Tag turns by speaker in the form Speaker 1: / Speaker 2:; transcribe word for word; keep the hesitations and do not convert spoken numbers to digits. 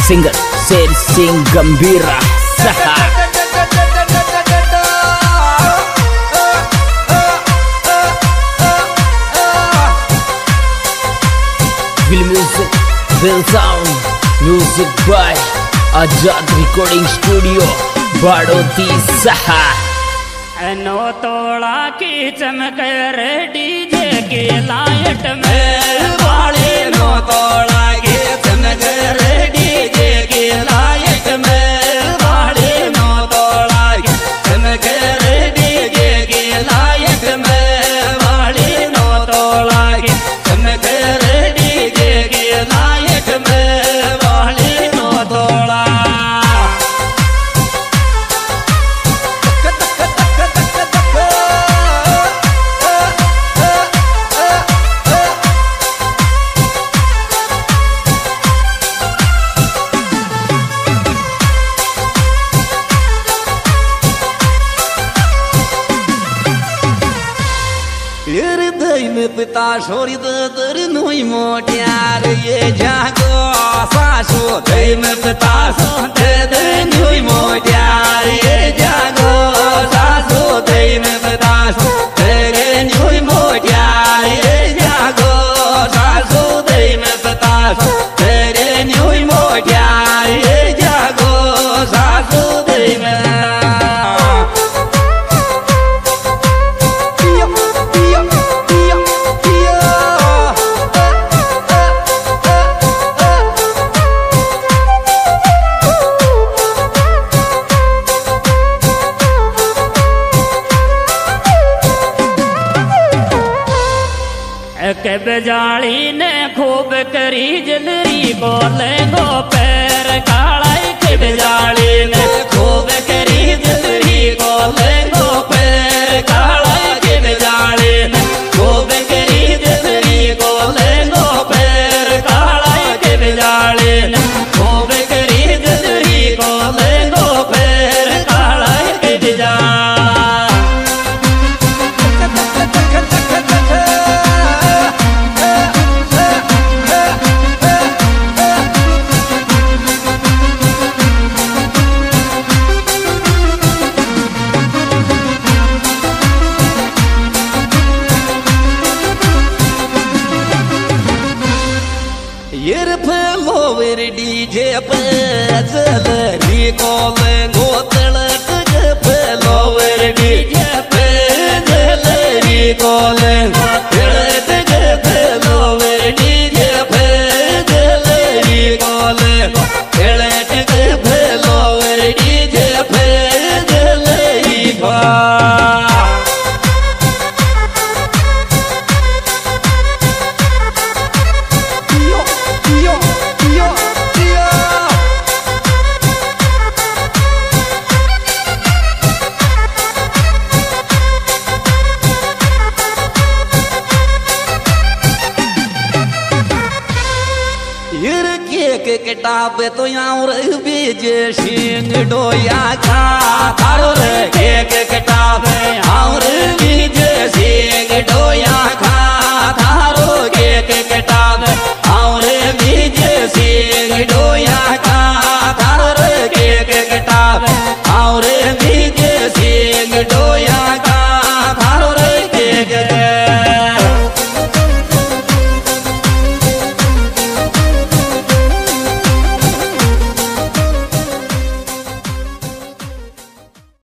Speaker 1: Singer Sher Singh गंभीरा सहा Will music, will sound, music by Azad recording studio बाड़ोती सहा।
Speaker 2: नो तोड़ा की चमक रे डीजे की लाइट में वाले नो तोड़ा की चमक रे डीजे की लाइट में वाले नो तोड़ा की चमक रे डीजे की लाइट में वाले नो तोड़ा की चमक रे डीजे की लाइट में वाले नो तोड़ा पिता छोरी दर नुई मोटियार ये जागो सासू दैम पिता सो दर नुई मोटियार ये जागो सासू दैम पिता सो दर नुई मोटियार ये जागो सासू दैम पिता सो दर नुई मोटियार ये जागो सासू दैम के बजाली ने खूब करी जलरी बोले गो पैर कालाई के बजाली ने खूब करी जलरी बोले गो पैर कालाई के बजाली ने खूब करी जलरी बोले गो पैर कालाई के बजाली ने खूब करी जलरी बोले गो पैर कालाई के बजाली डीजे पे जलरी कोले गोतल फेलोवर डीजे पे जलरी कोले गोतल फेलोवर डीजे पे जलरी कोले गोतल फेलोवर डीजे पे जलरी बा किताब तो यार बीजे सिंह डोया खा थारो रे एक किताब और बीजे सिंह डोया खा थारो एक किताब और